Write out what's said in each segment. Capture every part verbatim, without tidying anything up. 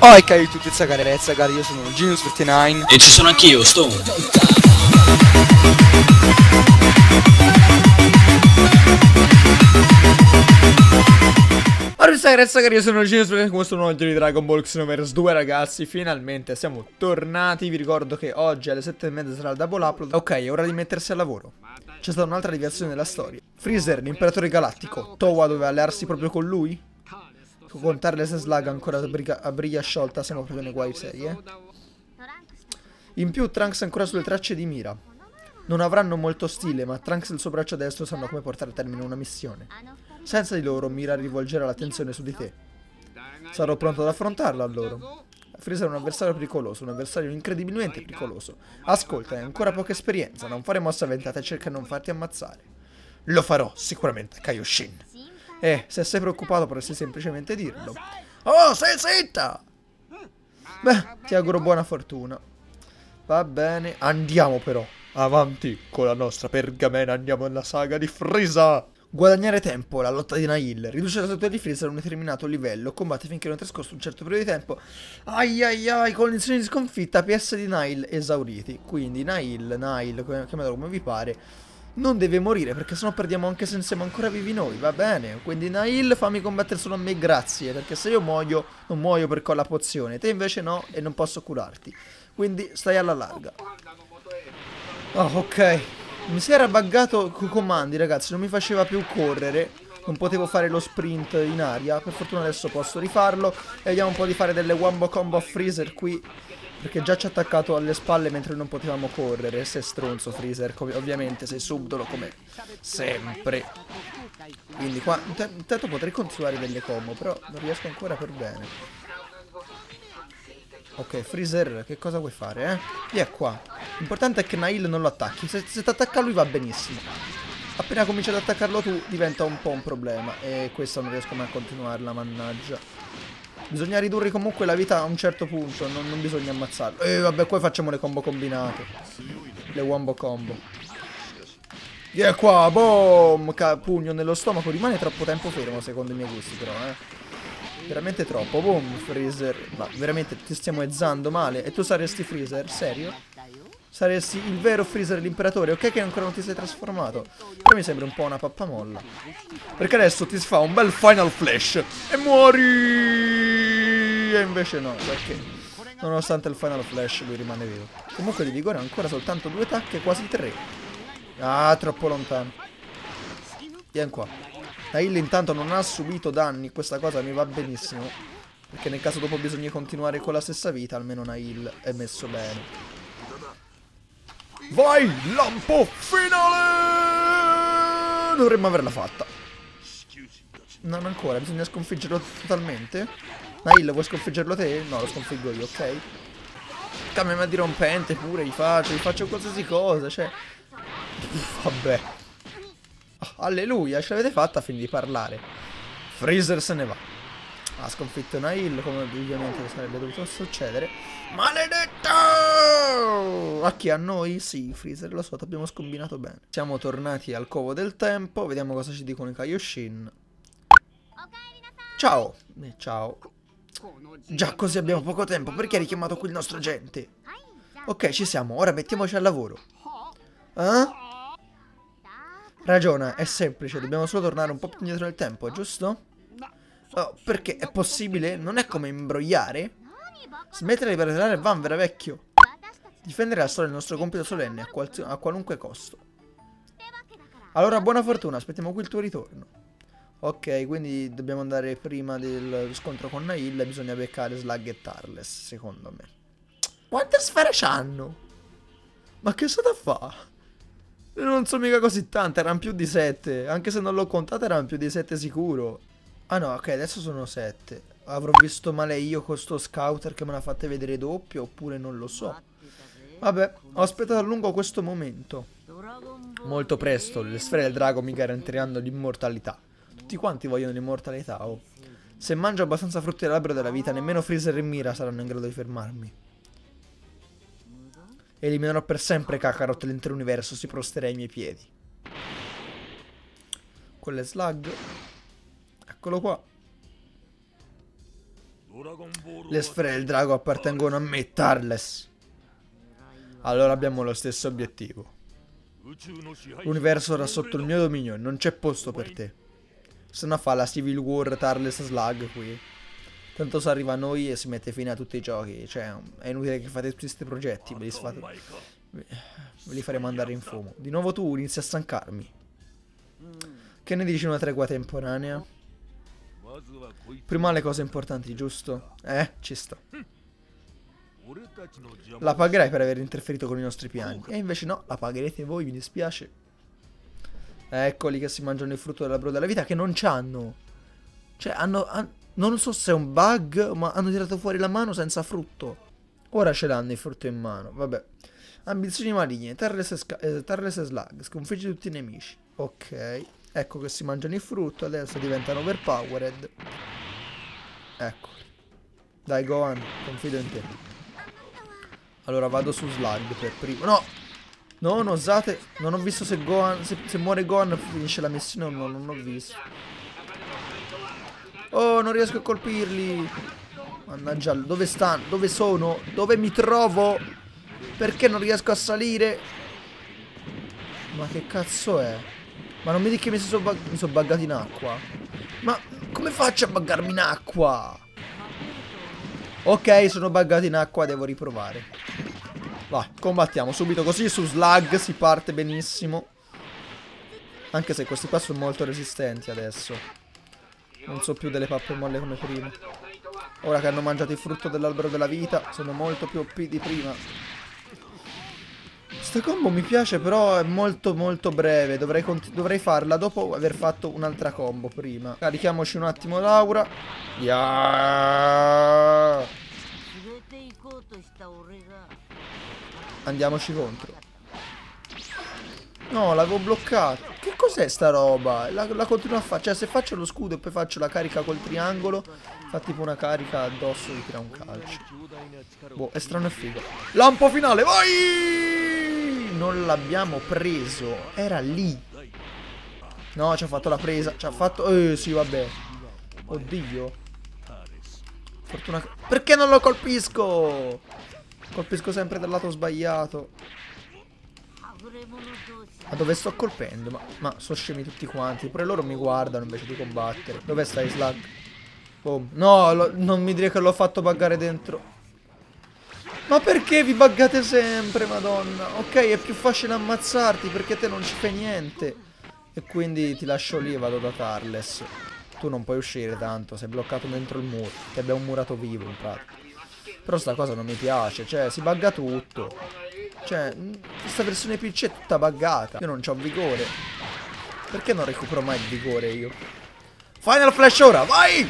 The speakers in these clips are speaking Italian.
Oh, e cari tutti, zagari, ragazzi, io sono Genius ventinove. E ci sono anch'io, Stone. Allora, ragazzi, io sono Genius ventinove, come sono oggi di Dragon Ball Xenoverse due, ragazzi. Finalmente siamo tornati. Vi ricordo che oggi alle sette e mezza sarà il double upload. Ok, è ora di mettersi al lavoro. C'è stata un'altra deviazione della storia. Freezer, l'imperatore galattico. Towa doveva allearsi proprio con lui? Contare se Slug ancora a briga, a briglia sciolta, siamo proprio nei guai seri, eh. In più Trunks è ancora sulle tracce di Mira. Non avranno molto stile, ma Trunks e il suo braccio destro sanno come portare a termine una missione. Senza di loro Mira rivolgerà l'attenzione su di te. Sarò pronto ad affrontarla a loro. Freezer è un avversario pericoloso, un avversario incredibilmente pericoloso. Ascolta, hai ancora poca esperienza, non fare mosse avventate e cerca di non farti ammazzare. Lo farò, sicuramente, Kaioshin. Eh, se sei preoccupato potresti semplicemente dirlo. Oh, sei zitta! Beh, ti auguro buona fortuna. Va bene, andiamo però. Avanti con la nostra pergamena, andiamo nella saga di Frieza. Guadagnare tempo, la lotta di Nail. Riduce la statua di Freezer a un determinato livello. Combatte finché non è trascorso un certo periodo di tempo. Ai ai ai, condizioni di sconfitta, P S di Nail esauriti. Quindi Nail, Nail, chiamatelo come vi pare, non deve morire, perché sennò perdiamo anche se siamo ancora vivi noi, va bene? Quindi Nail, fammi combattere solo a me, grazie, perché se io muoio, non muoio perché ho la pozione. Te invece no, e non posso curarti. Quindi stai alla larga. Oh, ok. Mi si era buggato con i comandi, ragazzi, non mi faceva più correre. Non potevo fare lo sprint in aria. Per fortuna adesso posso rifarlo. E vediamo un po' di fare delle wombo combo a Freezer qui, perché già ci ha attaccato alle spalle mentre non potevamo correre. Sei stronzo Freezer, ovviamente sei subdolo come sempre. Quindi qua intanto potrei continuare delle combo, però non riesco ancora per bene. Ok, Freezer, che cosa vuoi fare, eh? Via qua. L'importante è che Nail non lo attacchi. Se, se ti attacca lui va benissimo. Appena cominci ad attaccarlo tu diventa un po' un problema. E questo non riesco mai a continuarla, mannaggia. Bisogna ridurre comunque la vita a un certo punto, non, non bisogna ammazzarlo. E vabbè, poi facciamo le combo combinate. Le wombo combo. Via qua, boom! Pugno nello stomaco, rimane troppo tempo fermo secondo i miei gusti però, eh. Veramente troppo, boom, Freezer. Ma veramente ti stiamo ezzando male. E tu saresti Freezer? Serio? Saresti il vero Freezer, l'imperatore? Ok che ancora non ti sei trasformato, però mi sembra un po' una pappamolla, perché adesso ti si fa un bel Final Flash e muori. E invece no, perché nonostante il Final Flash lui rimane vivo. Comunque di vigore ha ancora soltanto due attacchi, quasi tre. Ah, troppo lontano. Vieni qua. Nail intanto non ha subito danni, questa cosa mi va benissimo, perché nel caso dopo bisogna continuare con la stessa vita, almeno Nail è messo bene. Vai, lampo finale! Dovremmo averla fatta. Non ancora, bisogna sconfiggerlo totalmente. Nail, vuoi sconfiggerlo te? No, lo sconfiggo io, ok? Cambiami dirompente pure, gli faccio, gli faccio qualsiasi cosa, cioè... Vabbè. Oh, alleluia, ce l'avete fatta a fin di parlare. Freezer se ne va. Ha sconfitto Nail, come ovviamente sarebbe dovuto succedere. Maledetto! A chi? A noi? Sì, Freezer, lo so, ti abbiamo scombinato bene. Siamo tornati al covo del tempo. Vediamo cosa ci dicono i Kaioshin. Ciao. Eh, ciao. Già, così abbiamo poco tempo. Perché hai richiamato qui il nostro agente? Ok, ci siamo. Ora mettiamoci al lavoro. Eh? Ragiona, è semplice. Dobbiamo solo tornare un po' più indietro nel tempo, giusto? Oh, perché è possibile? Non è come imbrogliare? Smettere di parlare Vanvera, vecchio. Difendere la storia del nostro compito solenne a, qual a qualunque costo. Allora, buona fortuna, aspettiamo qui il tuo ritorno. Ok, quindi dobbiamo andare prima del scontro con Nail e bisogna beccare Slug e Tarles, secondo me. Quante sfere c'hanno? Ma che state a fare? Non sono mica così tante, erano più di sette. Anche se non l'ho contata erano più di sette sicuro. Ah no, ok, adesso sono sette. Avrò visto male io con sto scouter che me l'ha fatta vedere doppio, oppure non lo so. Vabbè, ho aspettato a lungo questo momento. Molto presto le sfere del drago mi garantiranno l'immortalità. Tutti quanti vogliono l'immortalità, oh. Se mangio abbastanza frutti dell'albero della vita, nemmeno Freezer e Mira saranno in grado di fermarmi. Eliminerò per sempre Kakarot e l'intero universo si prosterà ai miei piedi. Quello è Slug. Eccolo qua. Le sfere del drago appartengono a me, Tarles. Allora abbiamo lo stesso obiettivo. L'universo ora sotto il mio dominio e non c'è posto per te. Se no fa la Civil War Tarles Slug qui. Tanto se arriva a noi e si mette fine a tutti i giochi. Cioè, è inutile che fate tutti questi progetti. Ve li, fate... ve li faremo andare in fumo. Di nuovo tu inizi a stancarmi. Che ne dici una tregua temporanea? Prima le cose importanti, giusto? Eh, ci sto. La pagherai per aver interferito con i nostri piani. E invece no, la pagherete voi, mi dispiace. Eccoli che si mangiano il frutto della broda della vita, che non c'hanno. Cioè, hanno... Han... non so se è un bug, ma hanno tirato fuori la mano senza frutto. Ora ce l'hanno il frutto in mano, vabbè. Ambizioni maligne, Tarles e, eh, Tarles e Slug, sconfiggi tutti i nemici. Ok, ecco che si mangiano il frutto, adesso diventano overpowered. Ecco. Dai Gohan, confido in te. Allora vado su Slug per primo. No! No, non osate. Non ho visto se Gohan, se, se muore Gohan finisce la missione o no, non ho visto. Oh, non riesco a colpirli. Mannaggia, dove stanno? Dove sono? Dove mi trovo? Perché non riesco a salire? Ma che cazzo è? Ma non mi dici che mi sono bug mi sono buggato in acqua? Ma come faccio a buggarmi in acqua? Ok, sono buggato in acqua, devo riprovare. Vai, combattiamo subito così. Su Slug si parte benissimo. Anche se questi qua sono molto resistenti adesso. Non so più delle pappe molle come prima. Ora che hanno mangiato il frutto dell'albero della vita, sono molto più O P di prima. Questa combo mi piace, però è molto molto breve. Dovrei, dovrei farla dopo aver fatto un'altra combo prima. Carichiamoci un attimo l'aura. Yeah! Andiamoci contro. No, l'avevo bloccato. Che cos'è sta roba? La, la continuo a fare. Cioè, se faccio lo scudo e poi faccio la carica col triangolo, fa tipo una carica addosso e tira un calcio. Boh, è strano e figo. Lampo finale, vai! Non l'abbiamo preso. Era lì. No, ci ha fatto la presa. Ci ha fatto... Eh, sì, vabbè. Oddio. Fortuna... Perché non lo colpisco? Colpisco sempre dal lato sbagliato. Ma dove sto colpendo? Ma, ma sono scemi tutti quanti. Pure loro mi guardano invece di combattere. Dove stai, Slug? Boom. No, lo, non mi dire che l'ho fatto buggare dentro. Ma perché vi buggate sempre, madonna? Ok, è più facile ammazzarti perché te non ci fai niente. E quindi ti lascio lì e vado da Tarles. Tu non puoi uscire tanto, sei bloccato dentro il muro. Ti abbiamo murato vivo in pratica. Però sta cosa non mi piace, cioè si bugga tutto. Cioè, questa versione P C è tutta buggata. Io non c'ho vigore. Perché non recupero mai il vigore io? Final Flash ora, vai!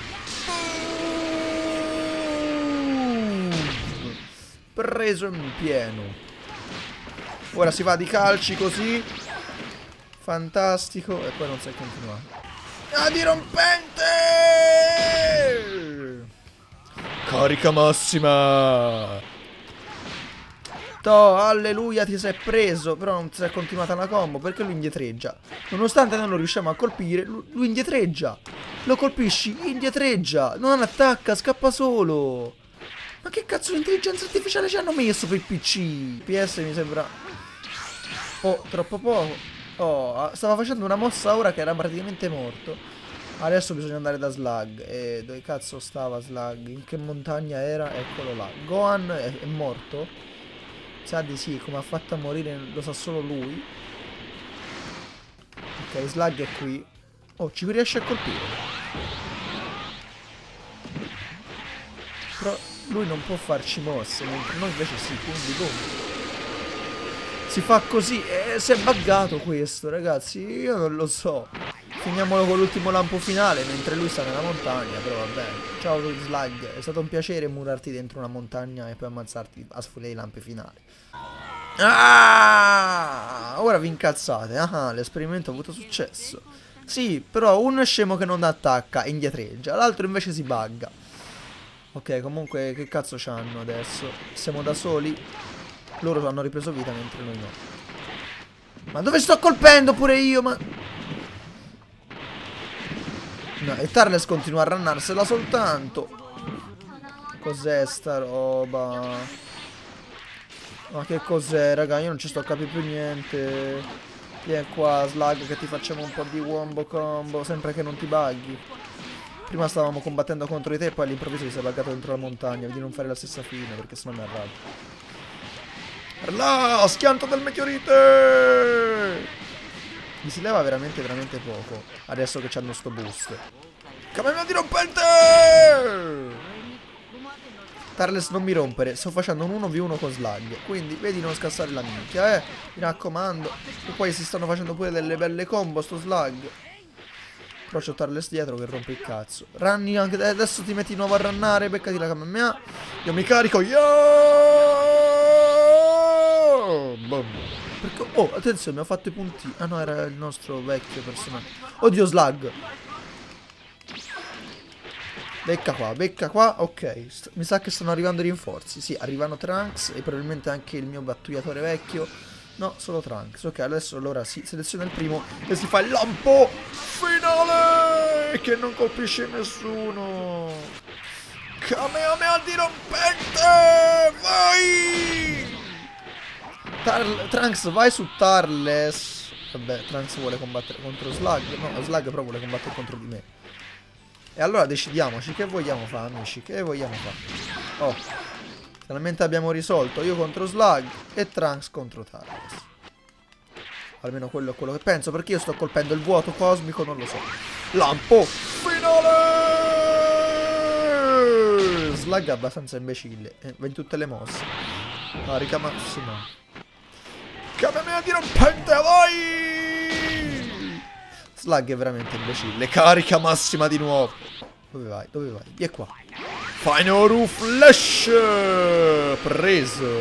Preso in pieno. Ora si va di calci così. Fantastico. E poi non sai continuare. Ah, dirompente! Carica massima. Toh, alleluia, ti sei preso. Però non ti sei continuata la combo. Perché lui indietreggia. Nonostante non lo riusciamo a colpire, lui, lui indietreggia. Lo colpisci, indietreggia. Non attacca, scappa solo. Ma che cazzo di intelligenza artificiale ci hanno messo per il P C? P S mi sembra... Oh, troppo poco. Oh, stava facendo una mossa ora che era praticamente morto. Adesso bisogna andare da Slug. E dove cazzo stava Slug? In che montagna era? Eccolo là. Gohan è, è morto? Sa di sì, come ha fatto a morire lo sa solo lui. Ok, Slug è qui. Oh, ci riesce a colpire. Però lui non può farci mosse, mentre noi invece sì, quindi come? Si fa così, e si è buggato questo, ragazzi, io non lo so. Finiamolo con l'ultimo lampo finale, mentre lui sta nella montagna, però va bene. Ciao Slug, è stato un piacere murarti dentro una montagna e poi ammazzarti a sfilare i lampi finali. Ah! Ora vi incazzate, ah, l'esperimento ha avuto successo. Sì, però uno è scemo che non attacca e indietreggia, l'altro invece si bugga. Ok, comunque che cazzo c'hanno adesso? Siamo da soli? Loro hanno ripreso vita mentre noi no. Ma dove sto colpendo pure io? Ma... No, e Tarles continua a rannarsela soltanto. Cos'è sta roba? Ma che cos'è, raga? Io non ci sto a capire più niente. Vieni qua, Slug, che ti facciamo un po' di wombo combo, sempre che non ti bughi. Prima stavamo combattendo contro di te e poi all'improvviso ti sei buggato dentro la montagna. Vedi non fare la stessa fine, perché sennò mi arrabbio. Là, schianto del meteorite! Mi si leva veramente, veramente poco. Adesso che c'hanno sto boost. Camminata dirompente! Tarles, non mi rompere, sto facendo un uno vu uno con Slug. Quindi vedi non scassare la minchia, eh. Mi raccomando. E poi si stanno facendo pure delle belle combo sto Slug. Però c'ho Tarles dietro che rompe il cazzo. Runni anche adesso, ti metti di nuovo a runnare. Beccati la camera. Io mi carico. Yo! Boom. Perché, oh, attenzione, mi ha fatto i punti. Ah no, era il nostro vecchio personaggio. Oddio, Slug. Becca qua, becca qua, ok. St mi sa che stanno arrivando i rinforzi. Sì, arrivano Trunks e probabilmente anche il mio battugliatore vecchio. No, solo Trunks. Ok, adesso allora si seleziona il primo e si fa il lampo finale che non colpisce nessuno. Kamehameha dirompente! Vai! Tar Trunks, vai su Tarles. Vabbè, Trunks vuole combattere contro Slug. No, Slug però vuole combattere contro di me. E allora decidiamoci che vogliamo fare, amici. Che vogliamo fare? Oh, finalmente abbiamo risolto. Io contro Slug e Trunks contro Tarles. Almeno quello è quello che penso, perché io sto colpendo il vuoto cosmico, non lo so. Lampo finale! Slug è abbastanza imbecille. Eh, va in tutte le mosse. Carica massima. Kamehameha dirompente, vai! Slug è veramente imbecille. Carica massima di nuovo. Dove vai? Dove vai? Via qua. Final Flash! Preso.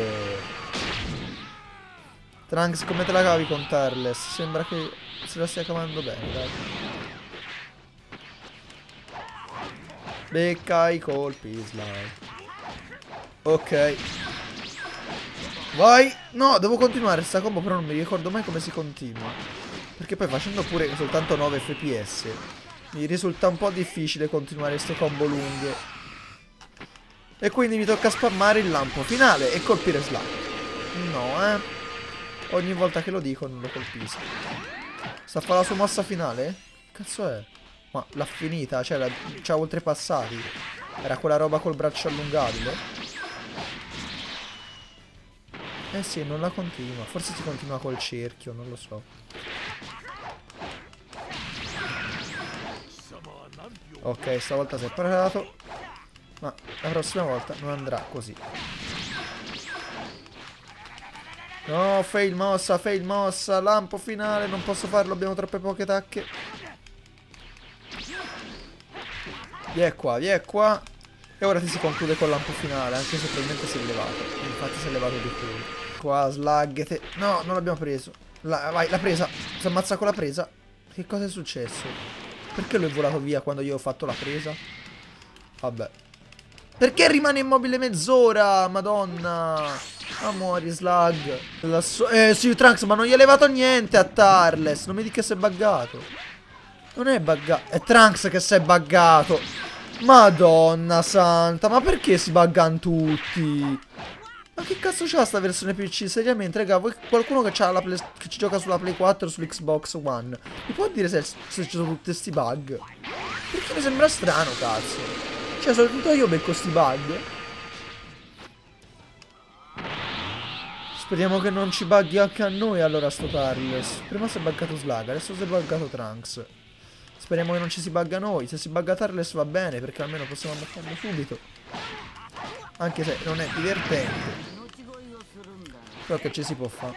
Trunks, come te la cavi con Tarles? Sembra che se la stia cavando bene, dai. Becca i colpi, Slug. Ok. Vai. No, devo continuare sta combo, però non mi ricordo mai come si continua. Perché poi facendo pure soltanto nove F P S mi risulta un po' difficile continuare queste combo lunghe. E quindi mi tocca spammare il lampo finale e colpire Slug. No, eh. Ogni volta che lo dico non lo colpisco. Sta a fare la sua mossa finale? Cazzo è? Ma l'ha finita? Cioè, ci ha oltrepassati. Era quella roba col braccio allungabile? Eh sì, non la continua. Forse si continua col cerchio, non lo so. Ok, stavolta si è parato. Ma la prossima volta non andrà così. No, fail mossa, fail mossa. Lampo finale, non posso farlo, abbiamo troppe poche tacche. Vieni qua, vieni qua. E ora ti si conclude col lampo finale, anche se probabilmente si è levato. Infatti si è levato di più. Qua, Slug. Te... No, non l'abbiamo preso. La... Vai, l'ha presa. Si ammazza con la presa. Che cosa è successo? Perché lui è volato via quando io ho fatto la presa? Vabbè. Perché rimane immobile mezz'ora? Madonna. Amori, Slug. So eh, sì, Trunks, ma non gli hai levato niente a Tarles. Non mi dica che si è buggato. Non è buggato. È Trunks che si è buggato. Madonna santa. Ma perché si buggano tutti? Ma che cazzo c'ha sta versione P C? Seriamente, raga, voi, qualcuno che, c'ha la play, che ci gioca sulla Play quattro o sull'Xbox One, mi può dire se, se ci sono tutti questi bug? Perché mi sembra strano, cazzo. Cioè, soprattutto io becco sti bug. Speriamo che non ci buggi anche a noi, allora, sto Tarles. Prima si è buggato Slug, adesso si è buggato Trunks. Speriamo che non ci si bugga noi. Se si bugga Tarles va bene, perché almeno possiamo ammazzarlo subito. Anche se non è divertente. Però che ci si può fare.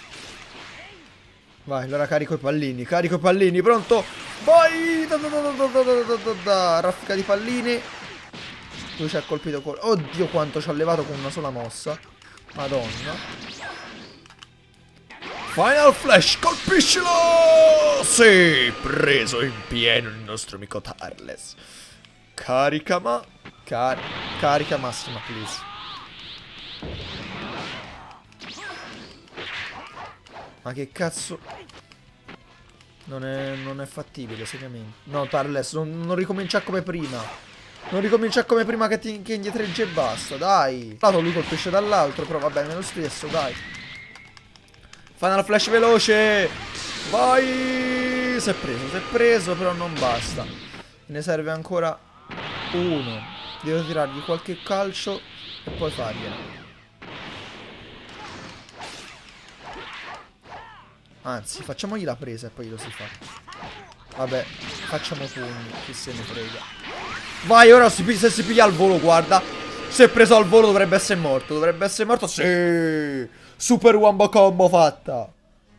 Vai, allora carico i pallini. Carico i pallini, pronto? Vai! Da, da, da, da, da, da, da, da. Raffica di palline. Lui ci ha colpito con... Oddio quanto ci ha levato con una sola mossa. Madonna. Final Flash, colpiscilo! Sì, preso in pieno il nostro amico Tarles. Carica ma... Car carica massima, please. Ma che cazzo? Non è, non è fattibile, seriamente. No, Tarles, non, non ricomincia come prima. Non ricomincia come prima che, ti, che indietreggi e basta, dai. Lato lui colpisce dall'altro, però va bene lo stesso, dai. Final flash veloce. Vai. Si è preso, si è preso, però non basta. Ne serve ancora uno. Devo tirargli qualche calcio e poi fargliela. Anzi, facciamogli la presa e poi lo si fa. Vabbè, facciamo pugni, chi se ne frega. Vai, ora si, se si piglia al volo, guarda. Se è preso al volo dovrebbe essere morto. Dovrebbe essere morto, sì. Super wombo combo fatta.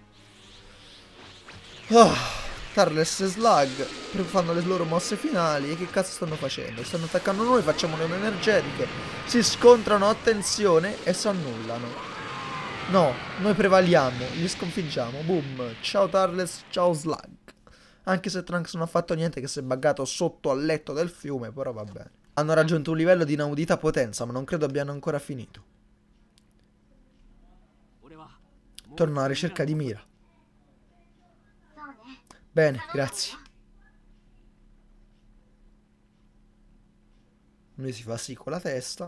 Oh, Turles e Slug fanno le loro mosse finali. E che cazzo stanno facendo? Stanno attaccando noi, facciamo le energetiche. Si scontrano, attenzione, e si annullano. No, noi prevaliamo, li sconfiggiamo. Boom. Ciao Turles, ciao Slug. Anche se Trunks non ha fatto niente, che si è buggato sotto al letto del fiume, però va bene. Hanno raggiunto un livello di inaudita potenza, ma non credo abbiano ancora finito. Torno alla ricerca di Mira. Bene, grazie. Lui si fa sì con la testa.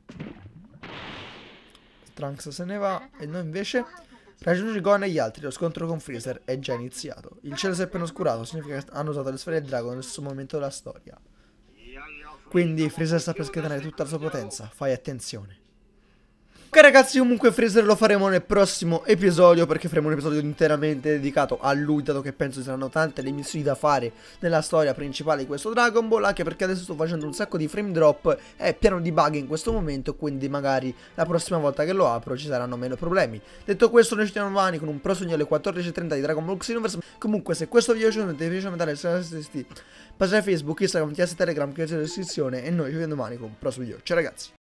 Trunks se ne va e noi invece... Raggiungi Gohan e gli altri, lo scontro con Freezer è già iniziato. Il cielo si è appena oscurato, significa che hanno usato le sfere del drago nello stesso momento della storia. Quindi Freezer sta per scatenare tutta la sua potenza, fai attenzione. Ok ragazzi, comunque Freezer lo faremo nel prossimo episodio, perché faremo un episodio interamente dedicato a lui, dato che penso ci saranno tante le missioni da fare nella storia principale di questo Dragon Ball, anche perché adesso sto facendo un sacco di frame drop, è pieno di bug in questo momento, quindi magari la prossima volta che lo apro ci saranno meno problemi. Detto questo, noi ci andiamo avanti con un prossimo alle quattordici e trenta di Dragon Ball Xenoverse. Comunque se questo video vi è piaciuto, vi piace mettere passare Facebook, Instagram, T S, Telegram, che c'è in descrizione, e noi ci vediamo domani con un prossimo video. Ciao ragazzi!